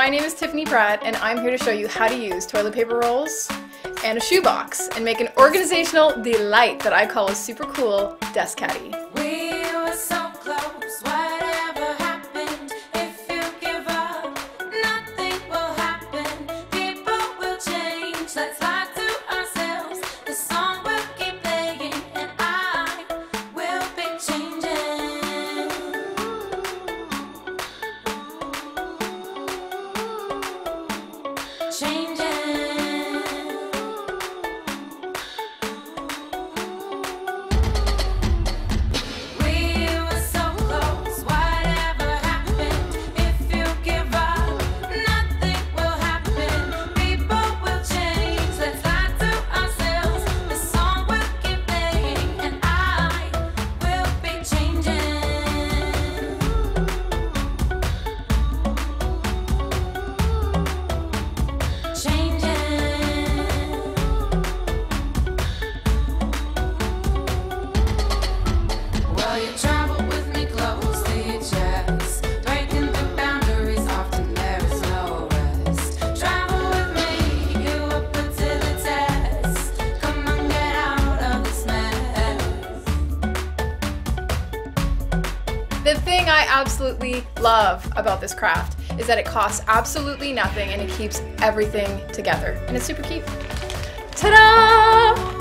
My name is Tiffany Pratt, and I'm here to show you how to use toilet paper rolls and a shoebox and make an organizational delight that I call a super cool desk caddy. We were so close, whatever happened, if you give up, nothing will happen, people will change, let's lie to ourselves, the song will keep playing, and I will be changing. The thing I absolutely love about this craft is that it costs absolutely nothing and it keeps everything together. And it's super cute. Ta-da!